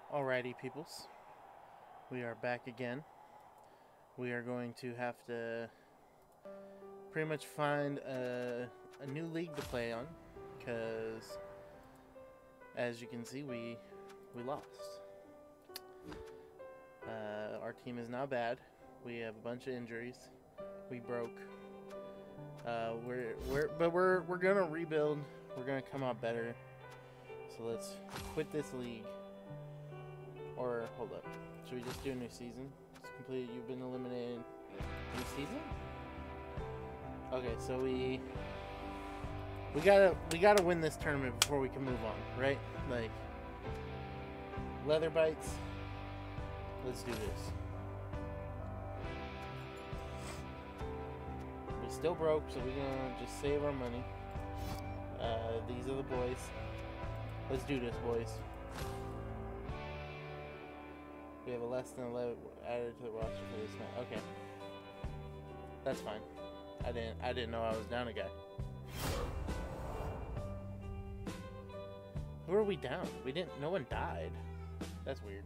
Alrighty, peoples. We are back again. We are going to have to pretty much find a new league to play on, because as you can see, we lost. Our team is now bad. We have a bunch of injuries. We broke. We're gonna rebuild. We're gonna come out better. So let's quit this league. Or hold up. Should we just do a new season? It's completed. You've been eliminated. New season? Okay, so we gotta win this tournament before we can move on, right? Like leather bites. Let's do this. We still broke, so we're gonna just save our money. These are the boys. Let's do this, boys. We have a less than 11 added to the roster for this match. Okay, that's fine. I didn't know I was down a guy. Who are we down? We didn't. No one died. That's weird.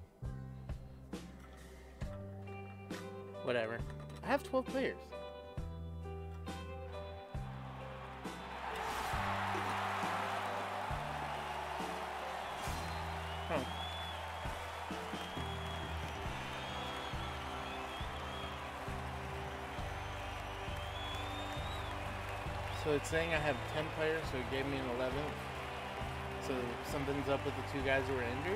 Whatever. I have 12 players. Huh. So it's saying I have 10 players, so it gave me an 11th. So something's up with the two guys who were injured.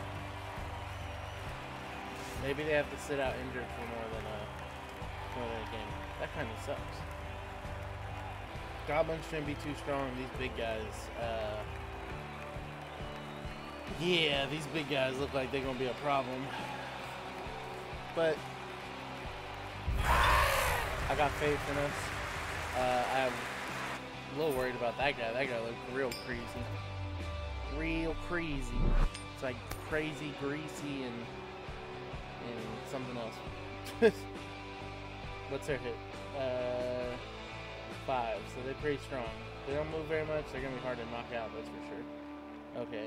Maybe they have to sit out injured for more than a game. That kind of sucks. Goblins shouldn't be too strong. These big guys, yeah, these big guys look like they're gonna be a problem. But I got faith in us. I'm a little worried about that guy. That guy looked real crazy. Real crazy. It's like crazy, greasy, and something else. What's their hit? 5. So they're pretty strong. They don't move very much. They're gonna be hard to knock out. That's for sure. Okay.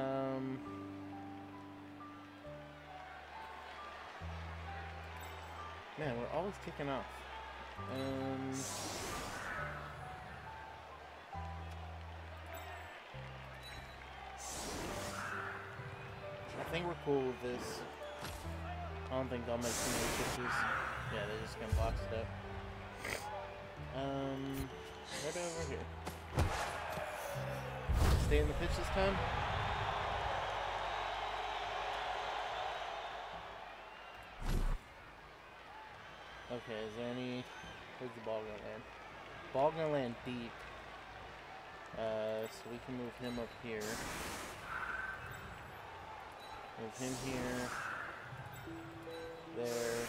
Man, we're always kicking off. I think we're cool with this. I don't think they'll make too many pitches. Yeah, they're just gonna box it up. Right over here. Stay in the pitch this time. Okay, is there any... Where's the ball gonna land? Ball gonna land deep. So we can move him up here. Move him here. There.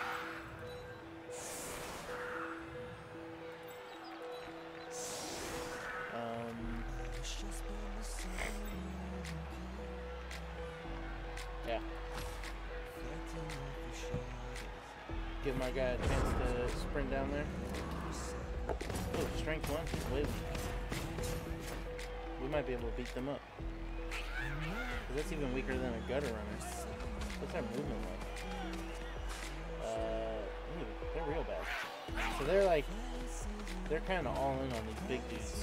Yeah. Give my guy a chance to sprint down there. Oh, strength 1. He's way weak. We might be able to beat them up. Cause that's even weaker than a gutter runner. What's our movement like? Ooh, they're real bad. So they're like, they're kind of all in on these big dudes.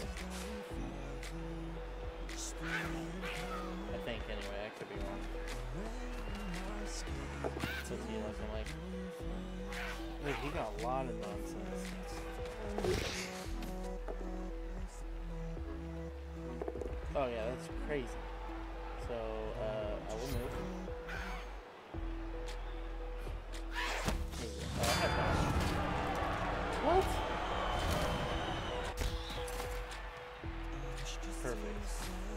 I think, anyway. I could be wrong. What's he looking like? Wait, he got a lot of nonsense. Oh yeah, that's crazy. So, I will move. What? Perfect.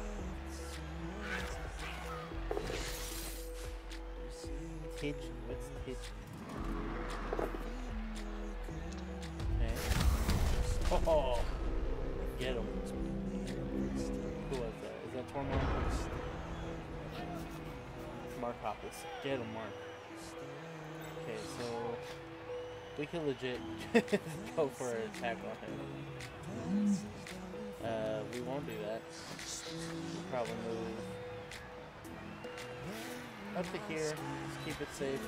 Hitch. What's hitch? Okay. Oh! Get him. Who was that? Is that Tormund? Markopus. Get him, Mark. Okay, so we can legit go for an attack on him. We won't do that. We'll probably move. up to here. Just keep it safe.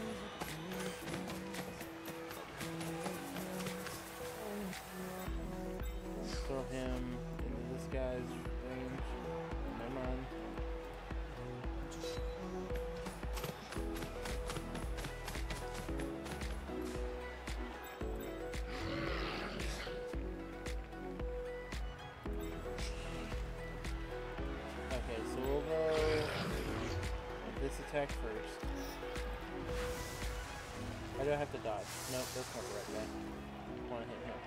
Throw him into this guy's range. Never mind. Okay, so we'll go with this attack first. Why do I have to dodge? Nope, that's not the right guy. I want to hit him.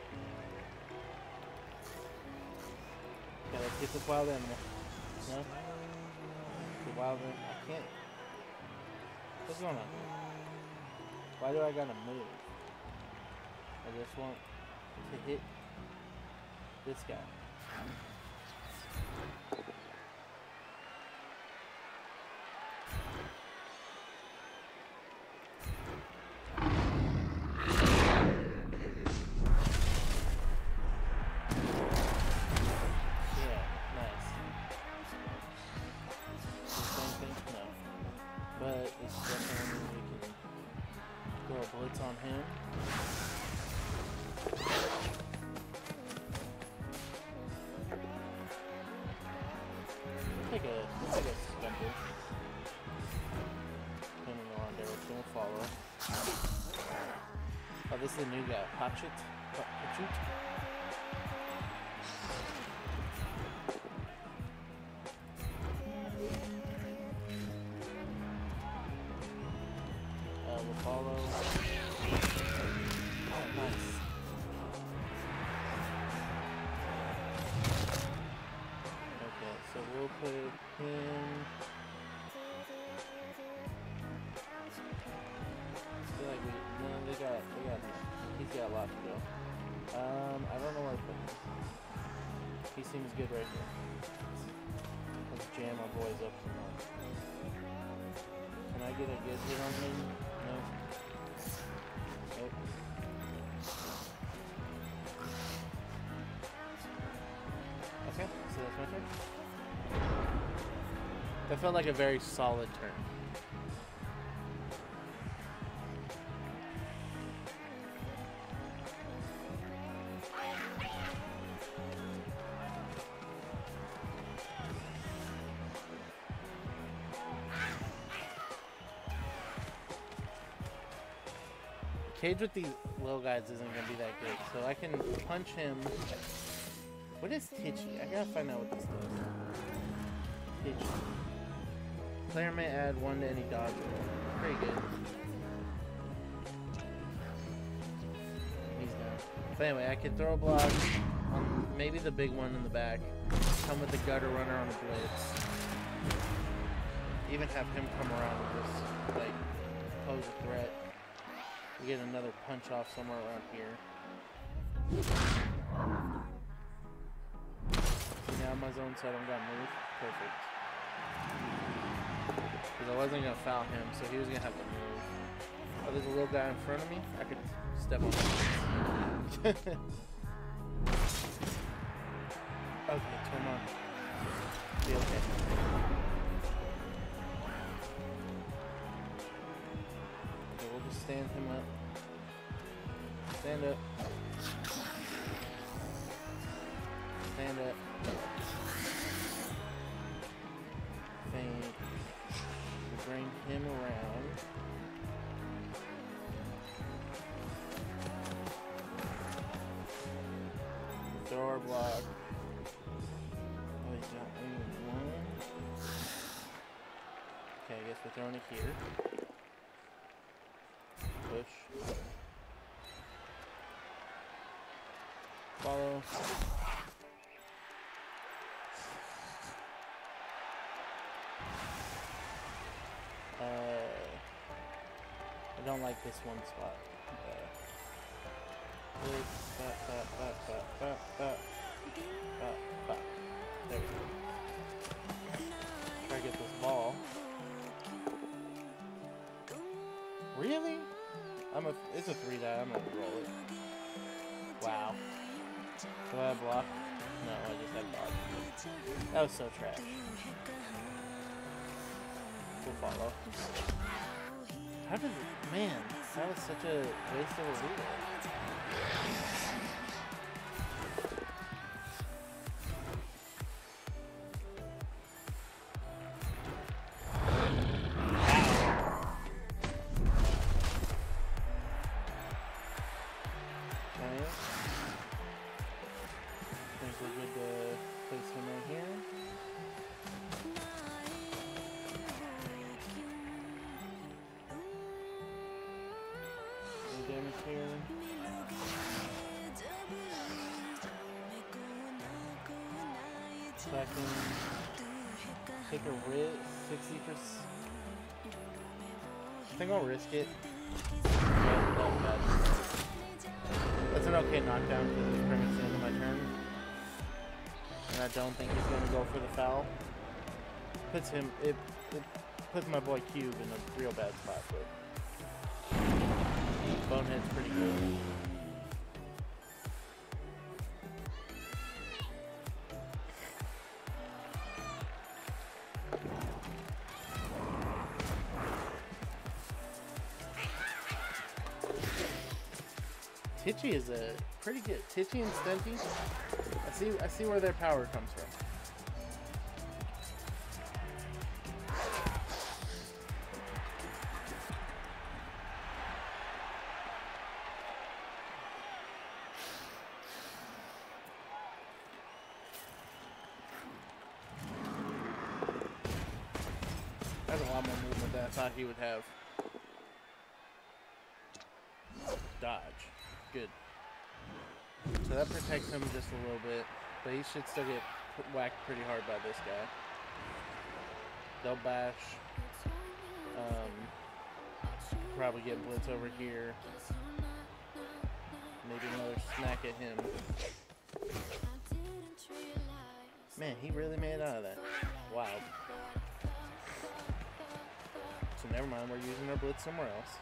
Okay, let's get this wild animal. No? The wild animal. I can't. What's going on here? Why do I gotta move? I just want to hit this guy. But it's definitely we can throw a blitz on him. Take a stumble. Depending on direction we'll follow. Oh, this is the new guy. Hatchet. We'll follow. Oh, nice. Okay, so we'll put him. I feel like they got him. He's got a lot to go. I don't know where to put him. He seems good right here. Let's jam our boys up some more. Can I get a good hit on him? No. Nope. Okay, so that's my turn. That felt like a very solid turn. Cage with these little guys isn't gonna be that good, so I can punch him. What is Titchy? I gotta find out what this does. Titchy. Player may add 1 to any dodge roll. Pretty good. He's down. But anyway, I can throw a block on maybe the big one in the back. Come with the gutter runner on the blitz. Even have him come around and just like pose a threat. We get another punch off somewhere around here. Now my zone set, I'm gonna move. Perfect. Because I wasn't gonna foul him, so he was gonna have to move. Oh, there's a little guy in front of me. I could step on him. Okay, turn on. Be okay. We'll just stand him up. Stand up. Stand up. Feint. Bring him around. Throw our block. Oh, he's got only one. Okay, I guess we're throwing it here. Push. Follow. I don't like this one spot. There we go. Try to get this ball. Really? It's a 3-die. I'm gonna roll it. Wow. Do I have block? No, I just had dodge. That was so trash. Full follow. How did it, man, that was such a waste of a reload. So I can take a risk, 60%. I think I'll risk it. That's an okay knockdown because it's pretty much the end of my turn. And I don't think he's going to go for the foul. It puts my boy Cube in a real bad spot, but Bonehead's pretty good. Titchy is a pretty good. Titchy and Stunty. I see where their power comes from. That's a lot more movement than I thought he would have. Dodge. Good. So that protects him just a little bit, but he should still get whacked pretty hard by this guy. They'll bash. Probably get blitz over here. Maybe another smack at him. Man, he really made it out of that. Wow. So never mind, we're using our blitz somewhere else.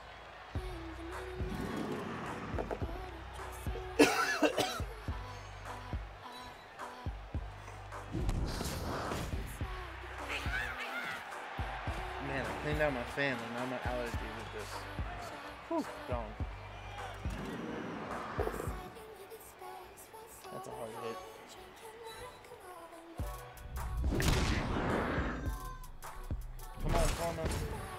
Man, I cleaned out my fan and now my allergies are just whew, gone. That's a hard hit. Come on, corner.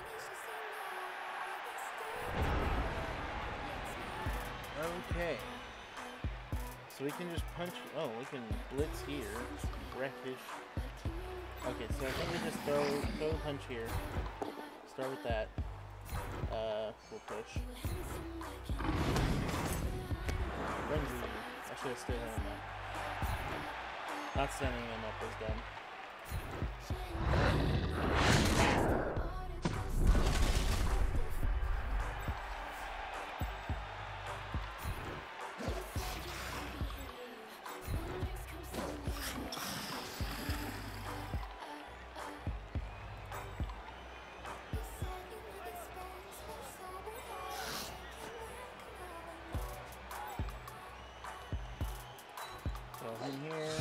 Okay. So we can just punch. Oh, we can blitz here. Wreckish. Okay, so I think we just throw a punch here. Start with that. We'll push. Renzi. I should have stood him up. Not standing him up was dumb. In here.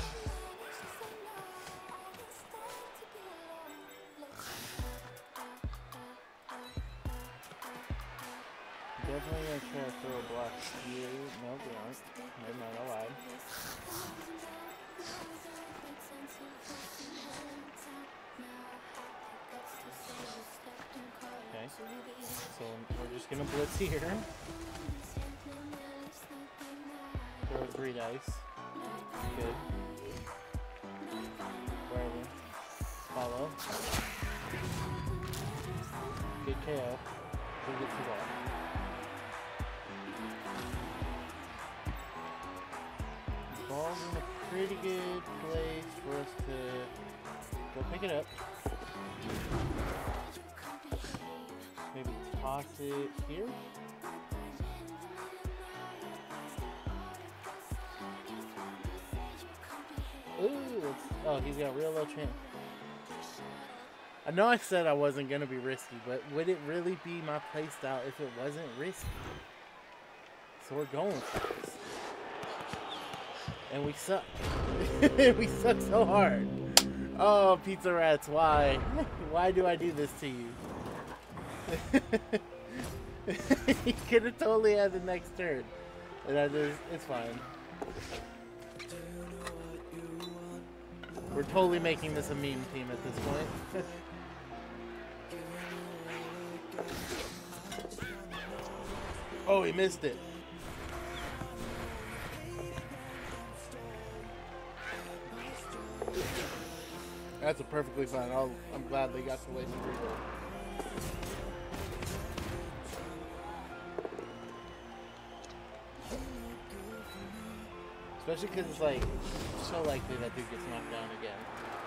Definitely gonna try to throw a block here. No, they aren't. Never mind, I lied. Okay. So we're just gonna blitz here. Throw 3 dice. Good. Wherever. Follow. Good KO. We'll get to that. The ball's in a pretty good place for us to go pick it up. Maybe toss it here. Ooh, oh, he's got real low chance. I know I said I wasn't going to be risky, but would it really be my playstyle if it wasn't risky? So we're going for this. And we suck. We suck so hard. Oh, Pizza Rats, why? Why do I do this to you? He could have totally had the next turn. And it's fine. We're totally making this a meme team at this point. Oh, he missed it. That's a perfectly fine. I'm glad they got to waste the reroll. Especially because it's like so likely that dude gets knocked down again.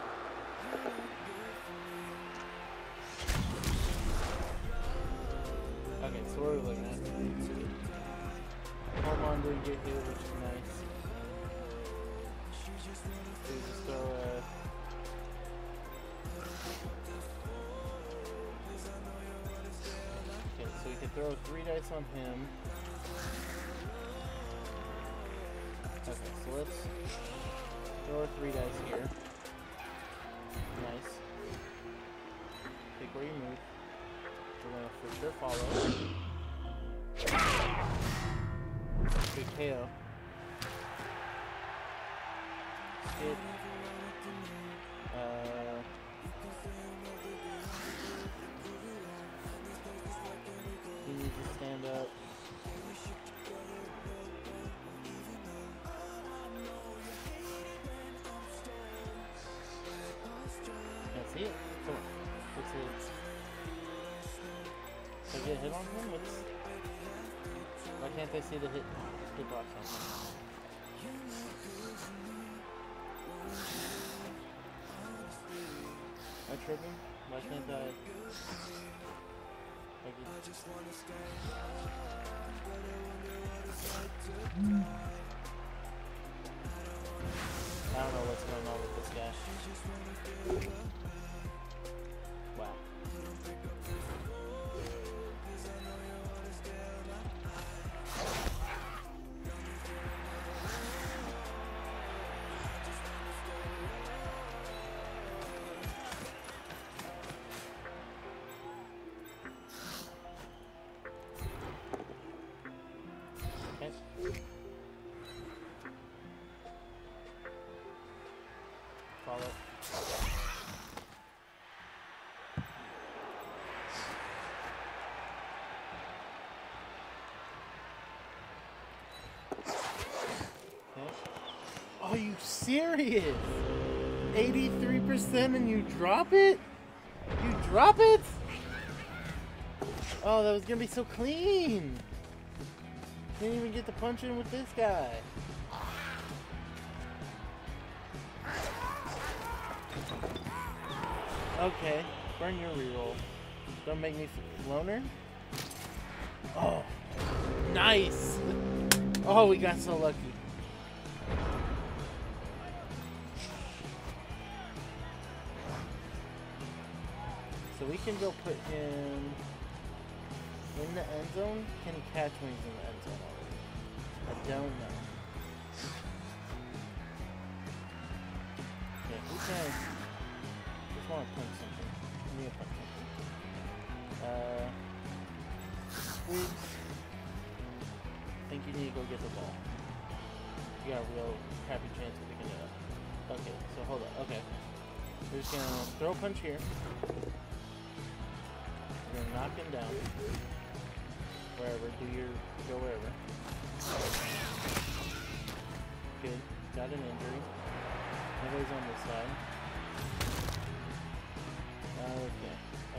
Okay, so what are we looking at? Hormone didn't get hit, which is nice. So we just throw okay, so we can throw 3 dice on him. Okay, so let's throw 3 dice here. Nice. Pick where you move. We're gonna for sure follow. Big KO. Skip. You need to stand up. Can't see it. Come on. What's it? Did I get a hit on him? Why can't they see the hit box on him? Am I tripping? Why can't I? I don't know what's going on with this guy. Wow. Follow. Okay. Are you serious? 83% and you drop it? You drop it? Oh, that was gonna be so clean. Didn't even get to punch in with this guy. Okay, burn your reroll. Don't make me loner. Oh, nice. Oh, we got so lucky. So we can go put him in the end zone. Can he catch when he's in the end zone already? I don't know. Yeah, we can. Just want to punch something. Give me a punch something. Squeaks. I think you need to go get the ball. You got a real crappy chance of picking it up. Okay, so hold up. Okay. We're just gonna throw a punch here. We're gonna knock him down. Wherever, go wherever. Good, got an injury. Nobody's on this side. Okay.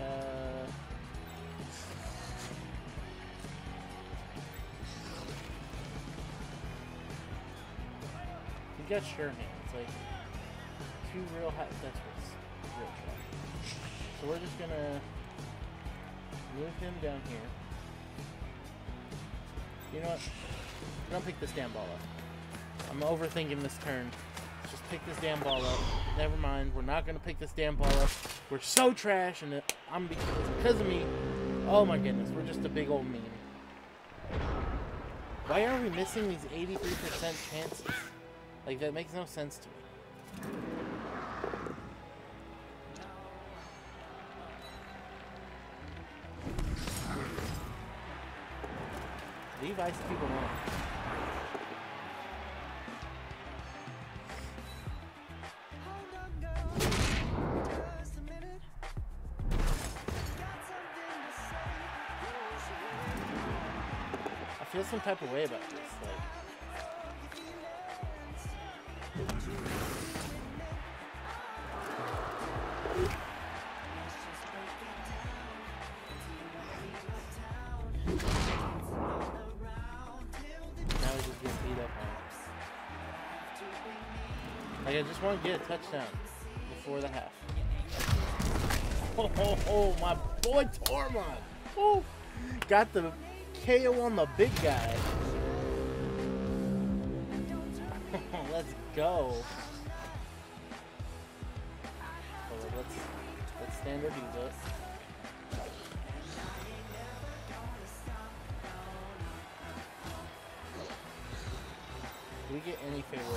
He's got sure hands, like 2 real high. That's what's real trash. So we're just gonna move him down here. You know what? Don't pick this damn ball up. I'm overthinking this turn. Just pick this damn ball up. Never mind. We're not going to pick this damn ball up. We're so trash, and because of me. Oh my goodness. We're just a big old meme. Why are we missing these 83% chances? Like, that makes no sense to me. Leave Ice Cube alone. I feel some type of way about this. Like, now we just get beat up on. Like, I just want to get a touchdown before the half. Oh, my boy Tormund! Oh, got the KO on the big guy. Let's go. Let's stand our dudes up. Do we get any favorable?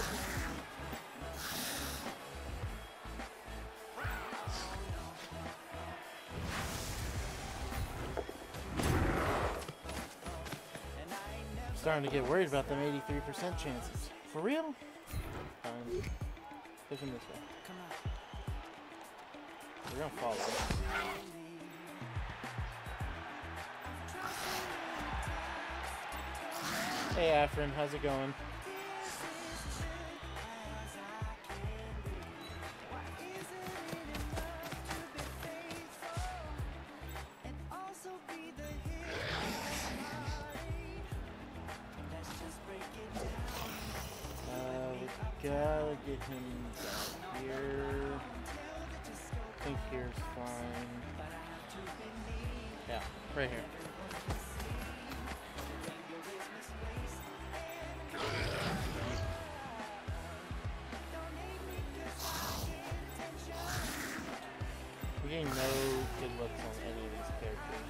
Starting to get worried about them 83% chances. For real? Push him this way. We're gonna follow. Hey Afrin, how's it going? Gotta get him down here. I think here's fine. Yeah, right here. We're getting no good looks on any of these characters.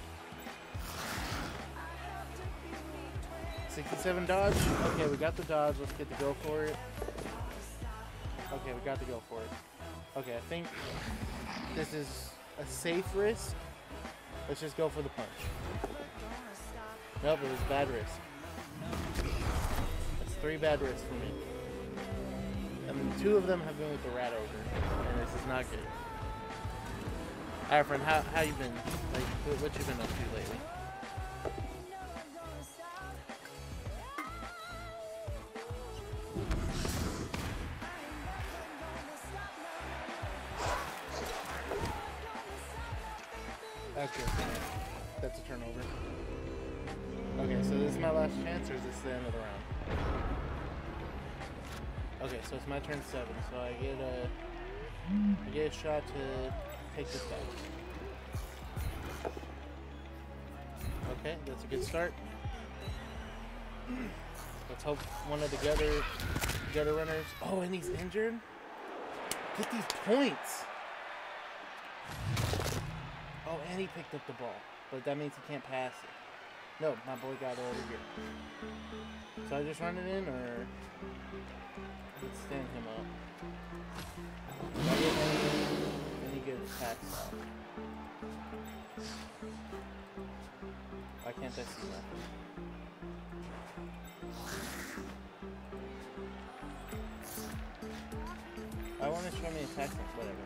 67 dodge. Okay, we got the dodge. Let's get the go for it. Okay, we got to go for it. Okay, I think this is a safe risk. Let's just go for the punch. Nope, it was bad risk. That's 3 bad risks for me. And 2 of them have been with the rat ogre, and this is not good. Alright, friend, how you been? Like, what you been up to lately? Okay, that's a turnover. Okay, so this is my last chance, or is this the end of the round? Okay, so it's my turn 7, so I get a shot to take this back. Okay, that's a good start. Let's hope one of the gutter runners. Oh, and he's injured. Get these points. Oh, and he picked up the ball, but that means he can't pass it. No, my boy got it over here. So I just run it in, or let's stand him up. Do I get any good attacks off? Why can't I see that? I want to show me attacks, whatever.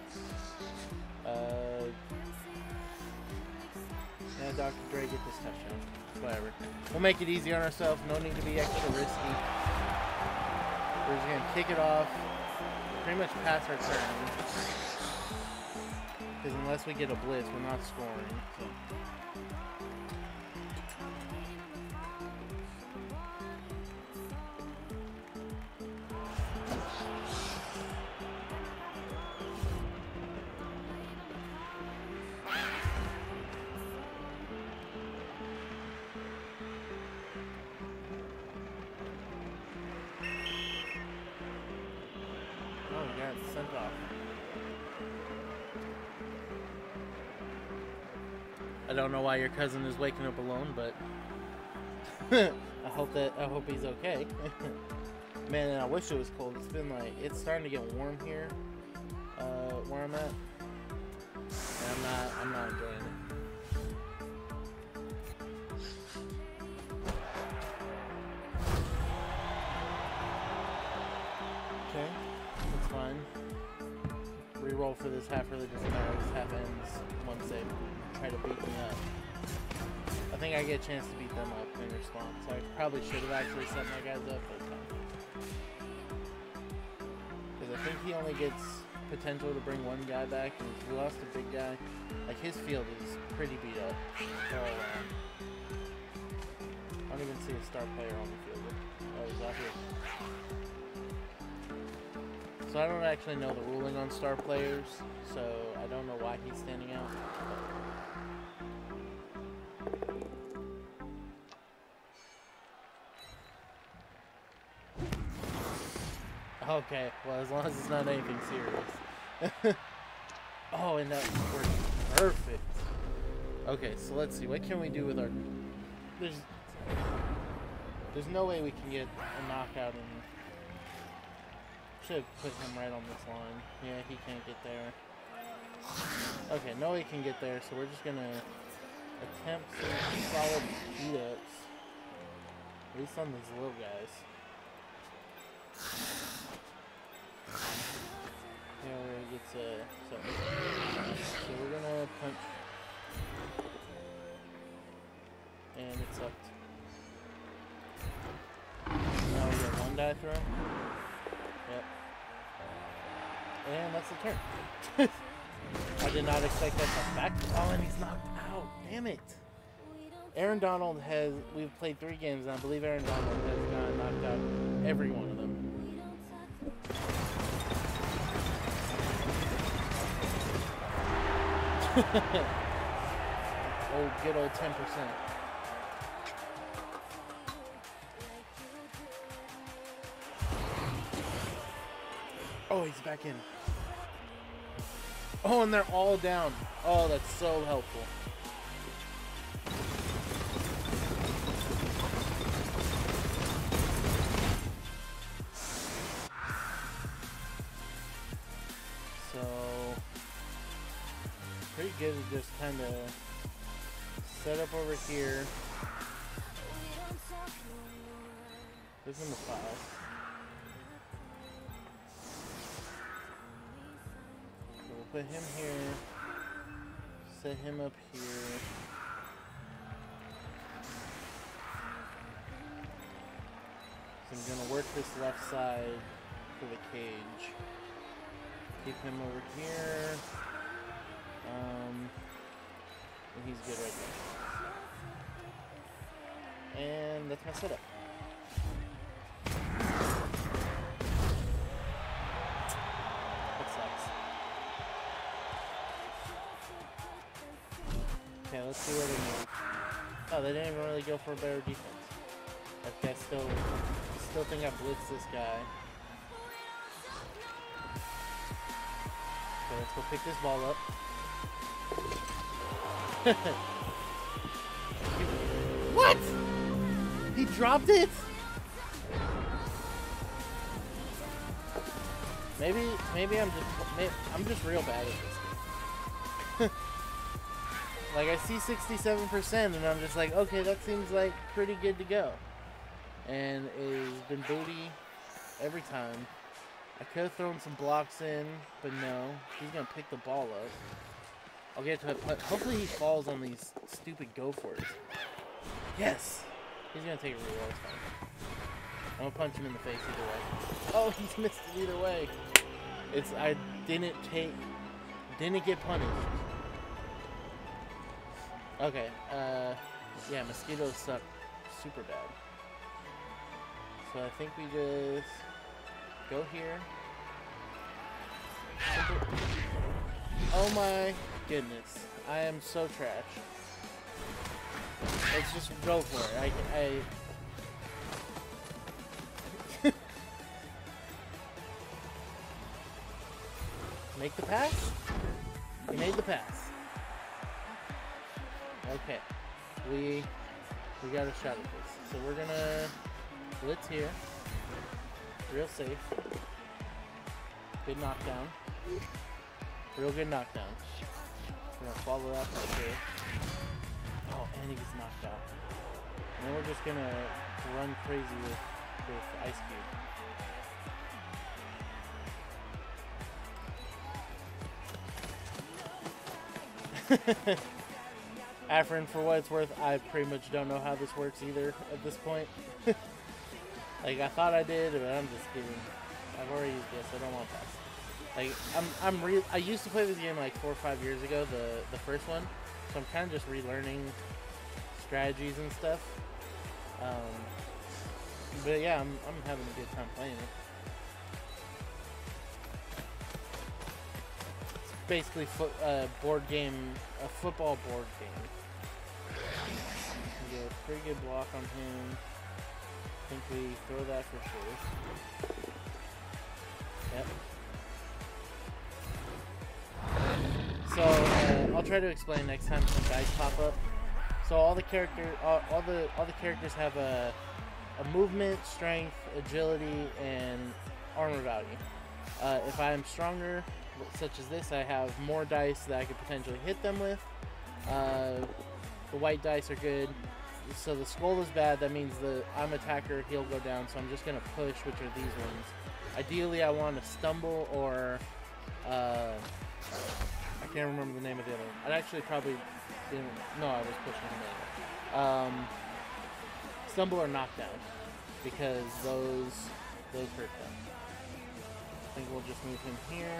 Yeah, Dr. Dre, get this touchdown. Whatever. We'll make it easy on ourselves. No need to be extra risky. We're just going to kick it off. Pretty much pass our turn. Because unless we get a blitz, we're not scoring. So. Sent off. I don't know why your cousin is waking up alone, but I hope he's okay. Man, I wish it was cold. It's been like, it's starting to get warm here, where I'm at, and I'm not enjoying it. roll for this half religious guy. This half ends once they try to beat me up. I think I get a chance to beat them up in response. So I probably should have actually set my guys up, but because I think he only gets potential to bring one guy back, and we lost a big guy. Like, his field is pretty beat up all around. I don't even see a star player on the field. Oh, he's out here. So I don't actually know the ruling on star players, so I don't know why he's standing out. Okay, well, as long as it's not anything serious. Oh, and that worked perfect. Okay, so let's see. What can we do with our... There's no way we can get a knockout in... Should have put him right on this line. Yeah, he can't get there. Okay, no way he can get there, so we're just gonna attempt some solid beat-ups. At least on these little guys. Yeah, where he gets so we're gonna punch. And it's up. Now we get one die throw. Yep. And that's the turn. I did not expect that to back. Oh, and he's knocked out. Damn it. Aaron Donald has, we've played 3 games, and I believe Aaron Donald has gotten knocked out every one of them. Oh, good old 10%. Oh, he's back in. Oh, and they're all down. Oh, that's so helpful. So, pretty good to just kind of set up over here. This is in the 5. Put him here, set him up here. So I'm gonna work this left side for the cage. Keep him over here. And he's good right there. And that's my setup. Okay, let's see where they move. Oh, they didn't even really go for a better defense. Okay, I still think I blitzed this guy. Okay, let's go pick this ball up. What? He dropped it? Maybe I'm just real bad at this game. Like, I see 67% and I'm just like, okay, that seems like pretty good to go. And it's been booty every time. I could have thrown some blocks in, but no. He's going to pick the ball up. I'll get to it, but hopefully he falls on these stupid go-for-its. Yes! He's going to take a reroll, it's fine. I'm going to punch him in the face either way. Oh, he's missed it either way. I didn't get punished. Okay, yeah, mosquitoes suck super bad. So I think we just go here. Oh my goodness, I am so trash. Let's just go for it. Make the pass? He made the pass. Okay, we got a shot at this. So we're gonna blitz here. Real safe. Good knockdown. Real good knockdown. We're gonna follow that right here. Oh, and he gets knocked out. And then we're just gonna run crazy with Ice Cube. Afrin, for what it's worth, I pretty much don't know how this works either at this point. Like, I thought I did, but I'm just kidding. I've already used this, I don't want that. Like, I used to play this game like 4 or 5 years ago, the first one, so I'm kind of just relearning strategies and stuff. But yeah, I'm having a good time playing it. It's basically a football board game. We get a pretty good block on him. I think we throw that for sure. Yep. So I'll try to explain next time some dice pop up. So all the characters have a movement, strength, agility, and armor value. If I am stronger, such as this, I have more dice that I could potentially hit them with. The white dice are good. So the skull is bad. That means I'm attacker, he'll go down. So I'm just gonna push, which are these ones. Ideally, I want to stumble or I can't remember the name of the other one. I actually probably didn't. No, I was pushing him anyway. Stumble or knockdown, because those hurt them. I think we'll just move him here.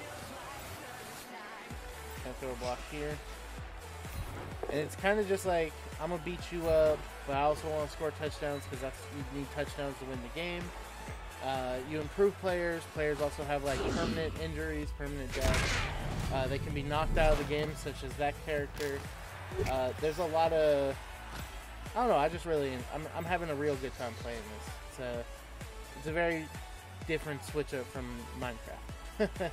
Gonna throw a block here. And it's kind of just like, I'm gonna beat you up, but I also want to score touchdowns, because you need touchdowns to win the game. You improve players. Players also have like permanent injuries, permanent death. They can be knocked out of the game, such as that character. There's a lot of, I don't know, I just really, I'm having a real good time playing this. It's a very different switch up from Minecraft.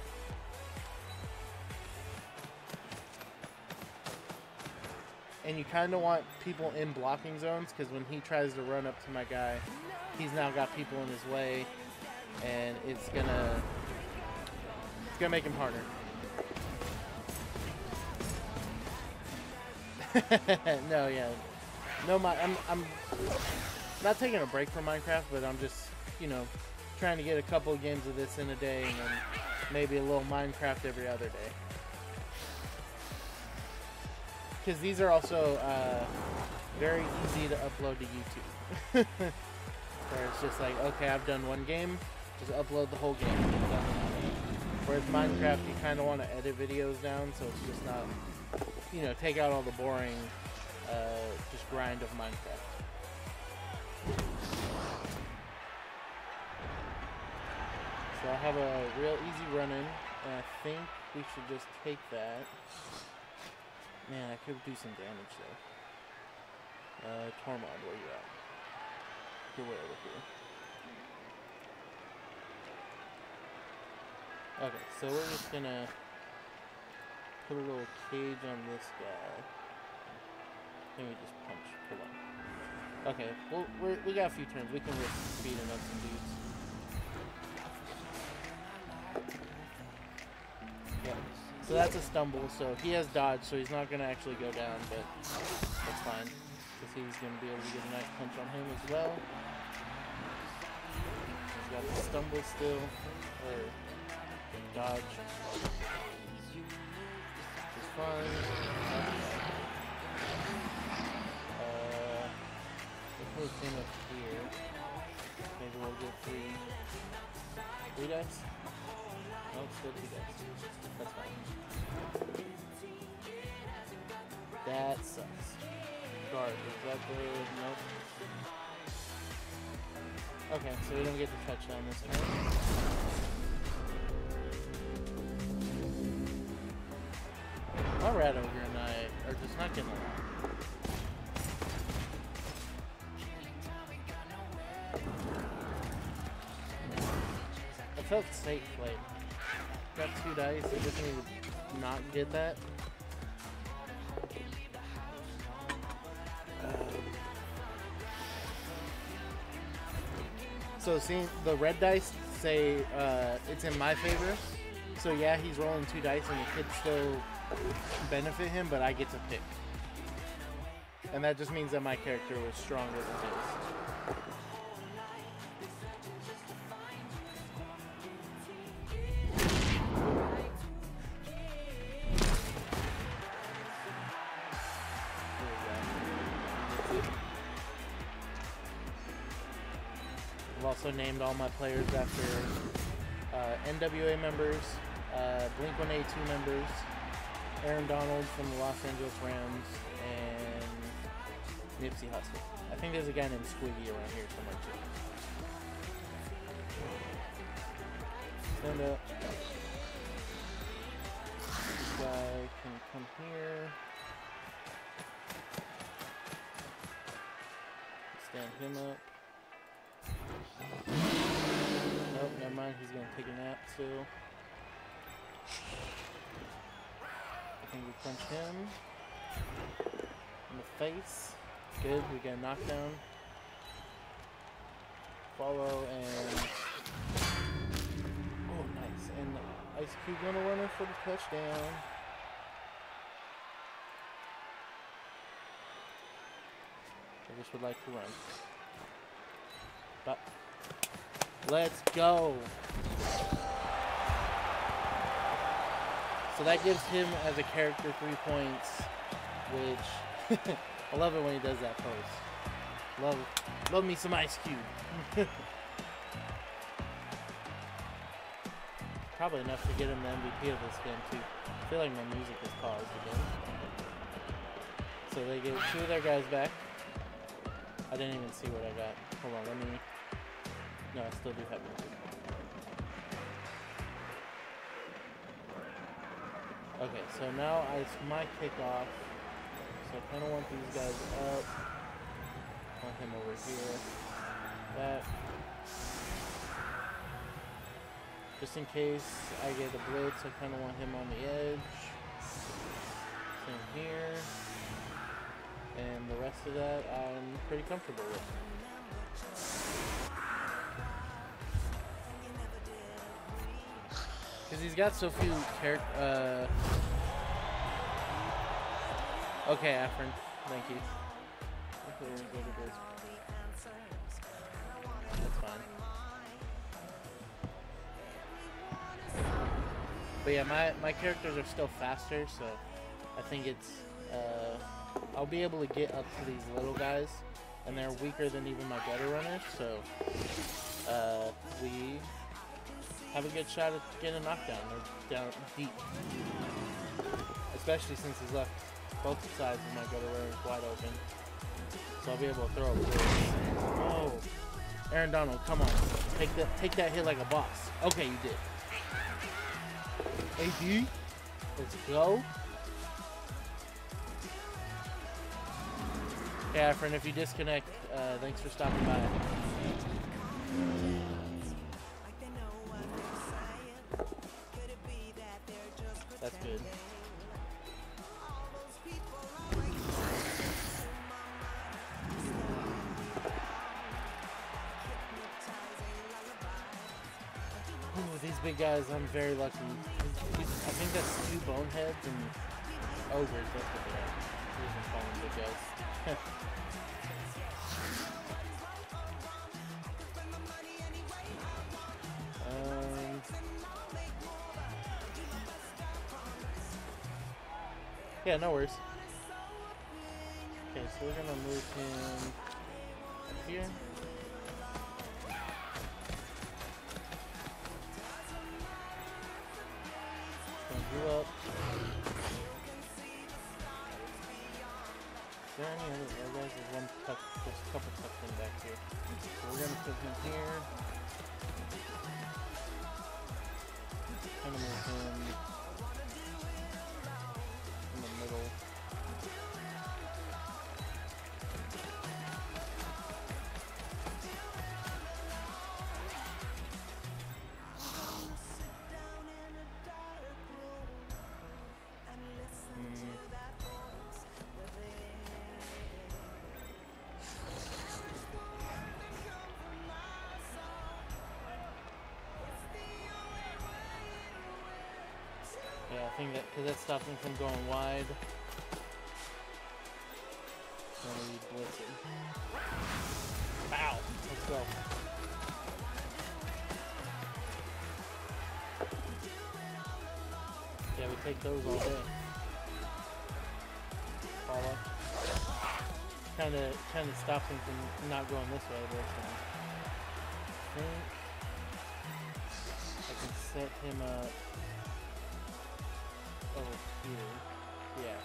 And you kind of want people in blocking zones, because when he tries to run up to my guy, he's now got people in his way, and it's gonna make him harder. No, yeah. No, I'm not taking a break from Minecraft, but I'm just, trying to get a couple of games of this in a day, and then maybe a little Minecraft every other day. Because these are also very easy to upload to YouTube. Where it's just like, okay, I've done one game, just upload the whole game. Whereas Minecraft, you kind of want to edit videos down, so it's just not, take out all the boring, just grind of Minecraft. So I have a real easy run-in, and I think we should just take that. Man, I could do some damage though. Tormod, where you at? You're way over here. Okay, so we're just gonna put a little cage on this guy. Then we just punch. Pull up. Okay, well, we got a few turns. We can risk speeding up some dudes. Yeah. So that's a stumble, so he has dodge, so he's not going to actually go down, but that's fine. Because he's going to be able to get a nice punch on him as well. He's got the stumble still, or dodge. Which is fine. Let's move him up here. Maybe we'll get three dice? No, it's still 2 dice. That's fine. That sucks. Guard, is that the... Nope. Okay, so we don't get the touchdown this turn. Our rat ogre and I are just not getting along. I felt safe, like... Got 2 dice, I just need to not get that. So seeing the red dice say it's in my favor. So yeah, he's rolling 2 dice and it could still benefit him, but I get to pick. And that just means that my character was stronger than his. also named all my players after NWA members, Blink-182 members, Aaron Donald from the Los Angeles Rams, and Nipsey Hussle. I think there's a guy named Squiggy around here somewhere too. Stand up. This guy can come here. Stand him up. Nope, never mind. He's gonna take a nap still. I think we punch him in the face. Good, we get a knockdown. Follow and oh, nice. And Ice Cube gonna run her for the touchdown. I just would like to run. But let's go. So that gives him as a character 3 points, which I love it when he does that pose. Love me some Ice Cube. Probably enough to get him the MVP of this game too. I feel like my music is paused again. So they get 2 of their guys back. I didn't even see what I got. Hold on, let me... No, I still do have music. Okay, so now it's my kickoff. So I kind of want these guys up. I want him over here. That. Just in case I get a blitz, I kind of want him on the edge. Same here. And the rest of that I'm pretty comfortable with. Because he's got so few characters. Okay, Afrin. Thank you. That's fine. But yeah, my characters are still faster, so I think it's... I'll be able to get up to these little guys, and they're weaker than even my gutter runners, so we have a good shot at getting a knockdown. They're down deep. Especially since he's left both sides of my gutter runners wide open. So I'll be able to throw a blitz. Oh! Aaron Donald, come on. Take that hit like a boss. Okay, you did. AD, let's go. Yeah, friend, if you disconnect, thanks for stopping by. That's good. Ooh, these big guys, I'm very lucky. I think that's 2 boneheads and ogres. That's what they are. These are falling big guys. Yeah, no worries. Okay, so we're gonna move him up here. Stand you up. Is there any other guys? There's one tuck, there's a couple tucked in back here. So we're gonna put him here. Kind of move him in the middle. Yeah, I think that because that stopped him from going wide. So we blitz it. Bow! Let's go. Yeah, we take those all day. Follow. Kind of stops him from not going this way, but think I can set him up. Oh, here. Yeah.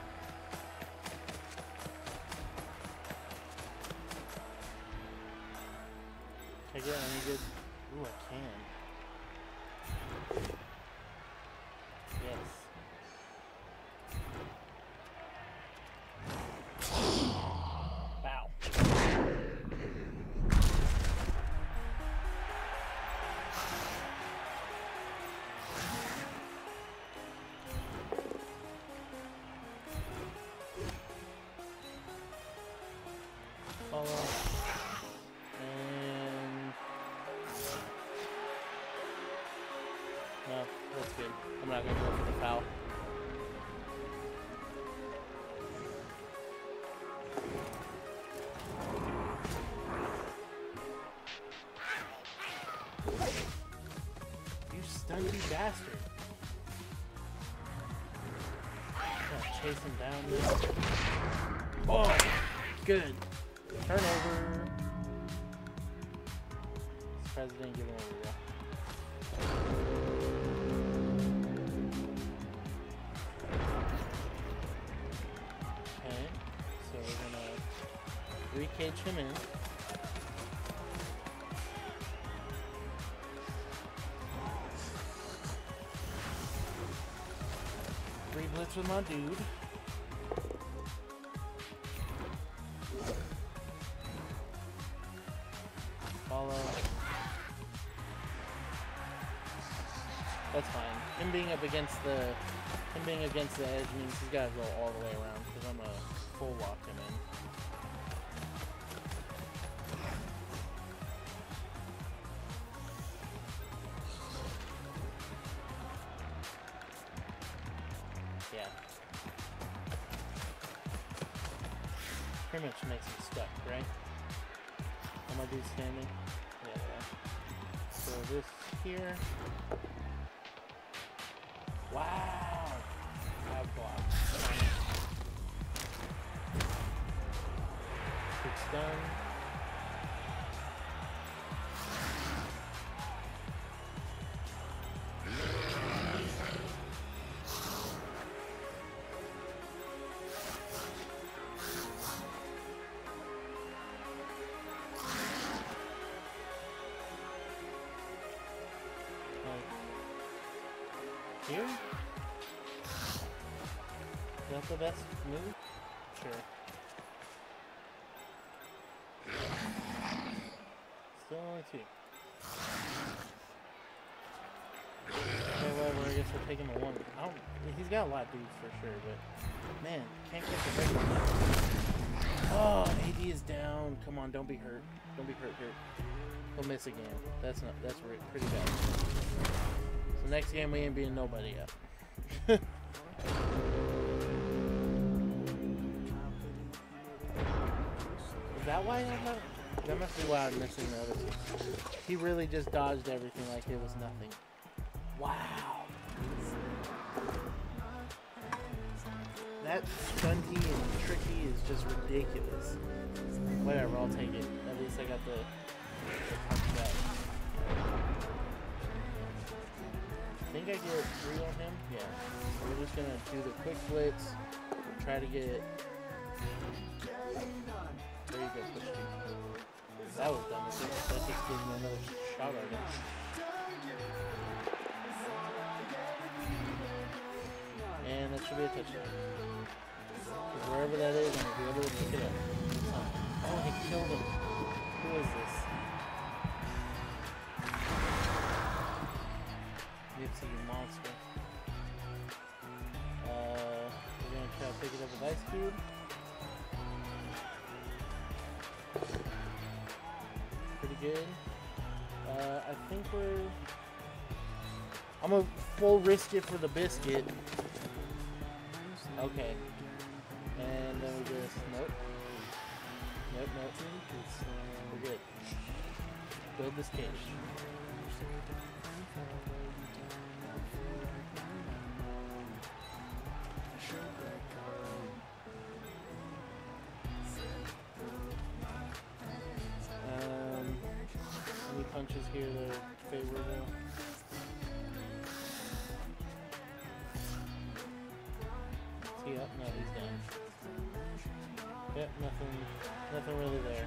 Can I get any good? Ooh, I can. Yes. Wow. Follow. And no, that's good. I'm not gonna go for the foul. You stunty bastard. Gotta chase him down now. Oh, good. Turnover. Surprised they didn't give him over there. Okay, so we're gonna re-cage him in. Blitz with my dude. Follow. That's fine. Him being against the edge means he's gotta go all the way around because I'm gonna full lock him in. Yeah. Pretty much makes him stuck, right? Am I dude standing? Yeah. So this here. Wow! Bad block. It's done. Here? Is that the best move? Sure. Still only 2. Okay, whatever, I guess we'll take him a 1. He's got a lot of dudes for sure, but man, can't catch a break on that. Oh, AD is down. Come on, don't be hurt. Don't be hurt. He'll miss again. That's pretty bad. So next game we ain't being nobody up. Is that why I'm not? That must be why I'm missing the other two. He really just dodged everything like it was nothing. Wow. That stunty and tricky is just ridiculous. Whatever, I'll take it. At least I got the touchback. I think I get 3 on him. Yeah. So we're just gonna do the quick blitz. We'll try to get. There you go, push two. That was dumb. That just gives me another shot right now. And that should be a touchdown. Because wherever that is, I'm gonna be able to pick it up. Oh, he killed him. Who is this? Nipsey, you monster. We're gonna try to pick it up with Ice Cube. Pretty good. I think I'm gonna full risk it for the biscuit. Okay. And then we just, nope. We're good. Build this cage. Let me punch here that are favorable. Is he up? No, he's down. Yep, nothing really there.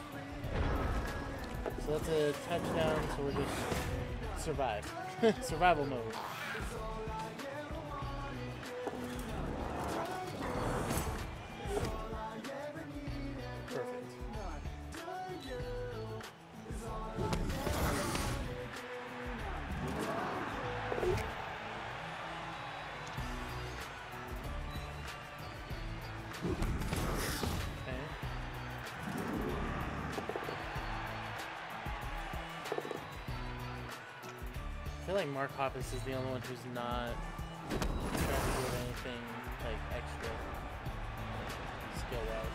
So that's a touchdown. So we're just survive, survival mode. I feel like Mark Hoppus is the only one who's not trying to do anything like extra skill wise.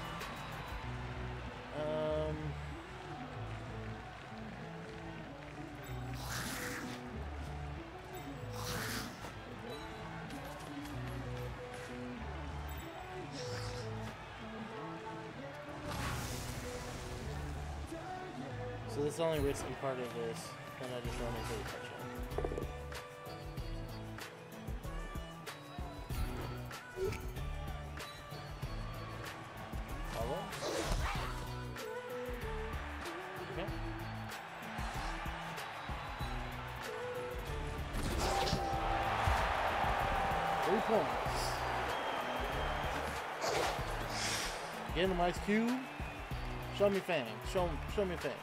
So this is the only risky part of this, and I just run into the touchdown. Follow. Okay. Three points. Get in the Ice Cube. Show me fangs. Show me fangs.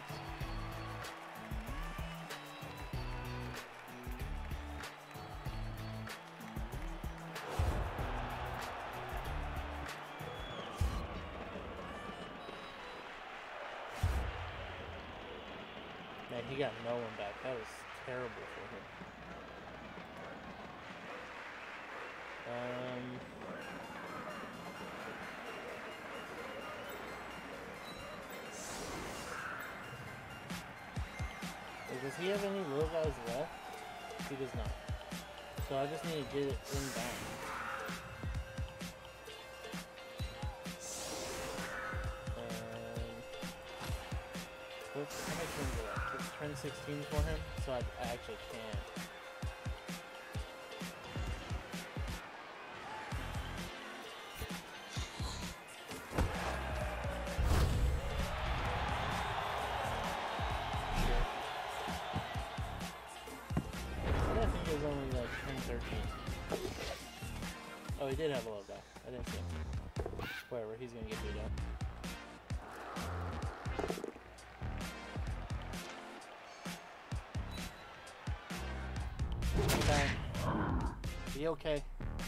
Man, he got no one back. That was terrible for him. Does he have any little guys left? He does not. So I just need to get it in back. How many turns are left? It's turn 16 for him, so I actually can't. Sure. I think it was only like turn 13. Oh, he did have a low guy. I didn't see him. Whatever, he's gonna get beat up. Be okay.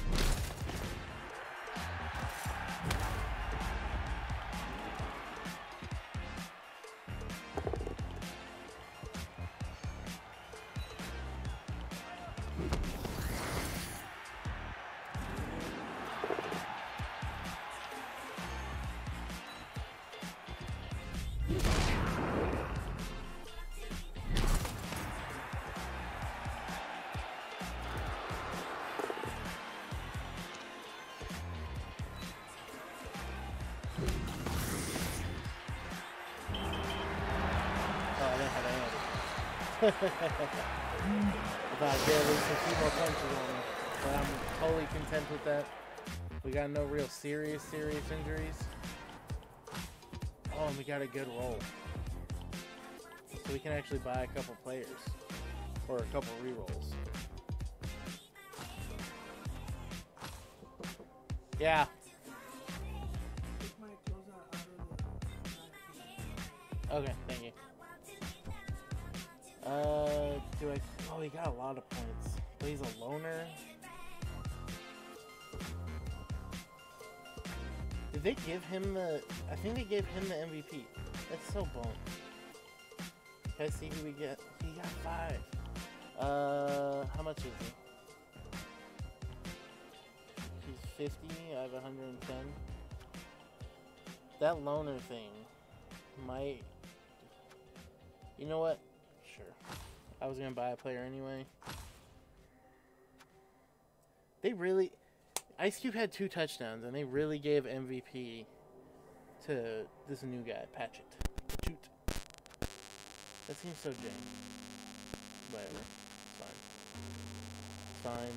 I thought I'd get at least a few more punches on him, but I'm totally content with that. We got no real serious injuries. Oh, and we got a good roll. So we can actually buy a couple players. Or a couple re-rolls. Yeah. Okay, thank you. Do I... Oh, he got a lot of points. But he's a loner. Did they give him the... I think they gave him the MVP. That's so bummed. Can I see who we get? He got 5. How much is he? He's 50. I have 110. That loner thing might... You know what? Sure. I was gonna buy a player anyway. They really... Ice Cube had 2 touchdowns, and they really gave MVP to this new guy, Patchett. That seems so jam. whatever. It's fine. It's fine.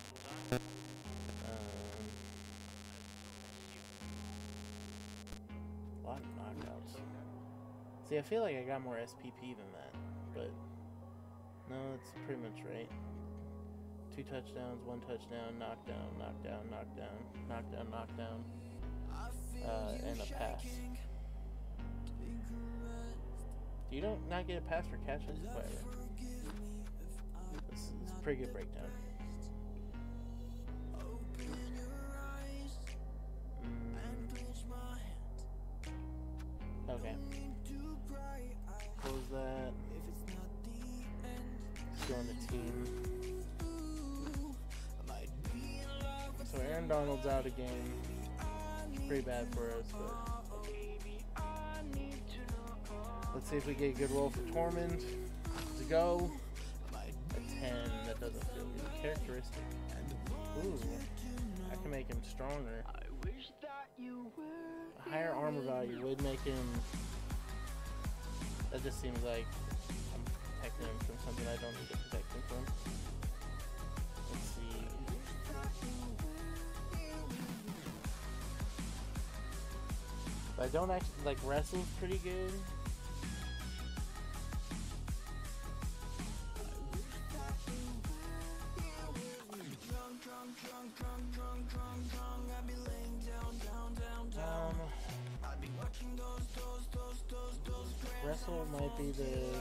A lot of knockouts. See, I feel like I got more SPP than that, but no, that's pretty much right. 2 touchdowns, 1 touchdown, knockdown, knockdown, knockdown, knockdown, knockdown, and a pass. You don't not get a pass for catches? Whatever. This is a pretty good breakdown. Okay. Close that. Let's go on the team. So Aaron Donald's out again. Pretty bad for us, but let's see if we get a good roll for Tormund. To go. A 10. That doesn't feel good. Characteristic. Ooh. I can make him stronger. A higher armor value would make him. That just seems like I'm protecting him from something I don't need to protect him from. Let's see. But I don't actually like wrestle's pretty good. Wrestle might be the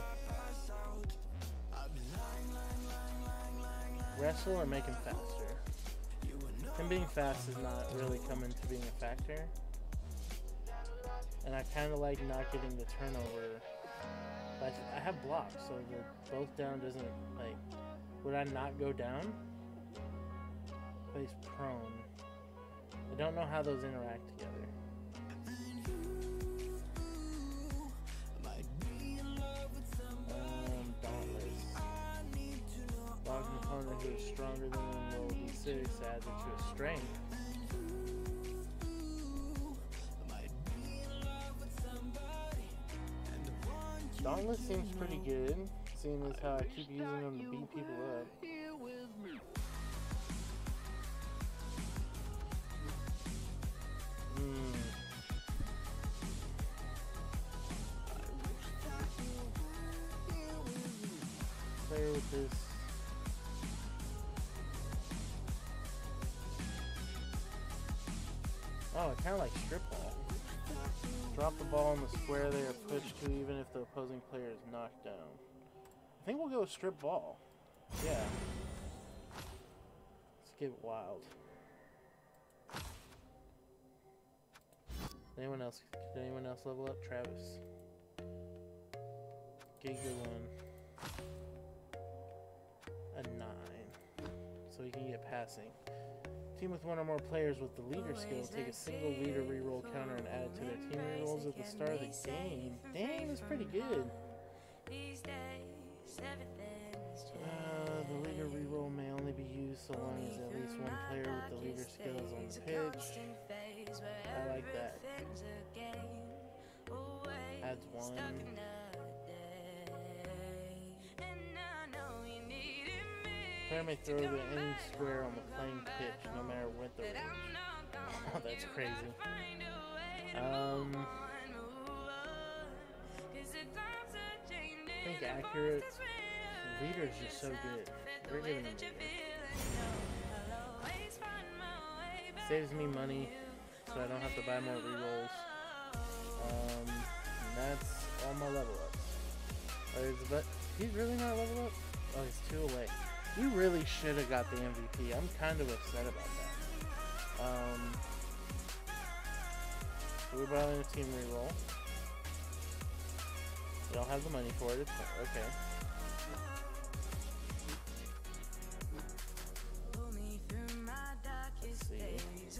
wrestle or make him faster. Him being fast is not really coming to being a factor. And I kind of like not getting the turnover. But I have blocks, so the both down doesn't, like, would I not go down? Place prone. I don't know how those interact together. Dauntless. Block an opponent who is stronger than him, roll d6, adds it to his strength. Dauntless seems pretty good, seeing as how I keep using them to beat people up. Play with this. Oh, I kind of like strip ball. Drop the ball in the square they are pushed to, even if the opposing player is knocked down. I think we'll go with strip ball. Yeah. Let's get wild. Anyone else? Did anyone else level up? Travis. Get a good one. A 9. So he can get passing. Team with one or more players with the leader skill take a single leader reroll counter and add it to their team rerolls at the start of the game. Dang, that's pretty good. The leader reroll may only be used so long as at least one player with the leader skill is on the pitch. I like that. Adds 1. Player may throw to any square on the playing pitch, no matter what the range. Oh, that's crazy. I think accurate. The leader's just so good. We're giving him leader. Saves me money, so I don't have to buy more rerolls. And that's all my level ups. But he's really not level up? Oh, he's 2 away. You really should have got the MVP. I'm kind of upset about that. We're probably a team reroll. We don't have the money for it. Okay. Let's see.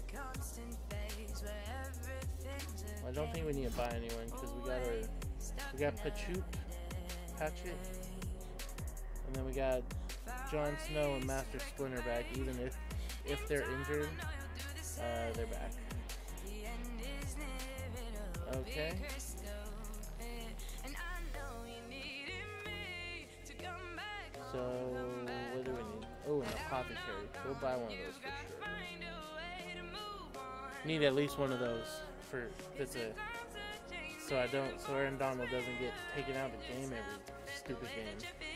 I don't think we need to buy anyone because we got Patchit, and then we got Jon Snow and Master Splinter back. Even if they're injured, they're back. Okay. apothecary. We'll buy one of those for sure. Need at least one of those for that's a so Aaron Donald doesn't get taken out of the game every stupid game.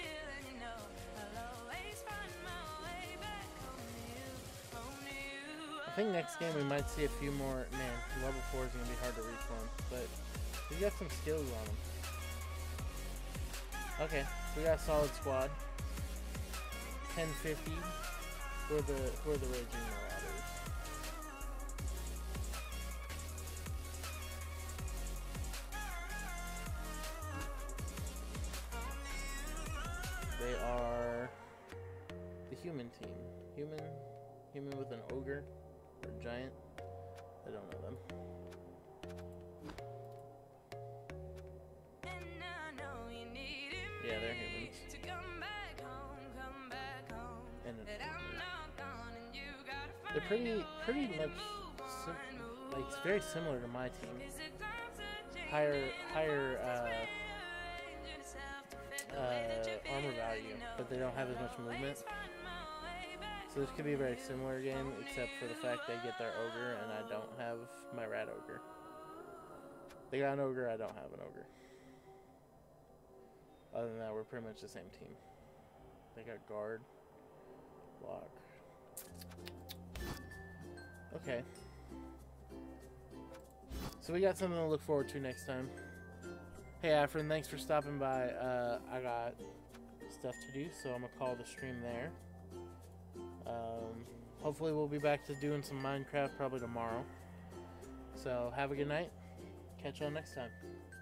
I think next game we might see a few more. Man, level 4 is gonna be hard to reach one, but we got some skills on them. Okay, so we got a solid squad. 1050 for the Raging Marauders. They are the human team. Human with an ogre or giant. I don't know them. Yeah, they're humans. And they're pretty much like very similar to my team. Higher armor value, but they don't have as much movement. So this could be a very similar game, except for the fact they get their ogre and I don't have my rat ogre. They got an ogre, I don't have an ogre. Other than that, we're pretty much the same team. They got guard, block. Okay. So we got something to look forward to next time. Hey Afrin, thanks for stopping by. I got stuff to do, so I'm gonna call the stream there. Hopefully we'll be back to doing some Minecraft probably tomorrow. So have a good night. Catch you all next time.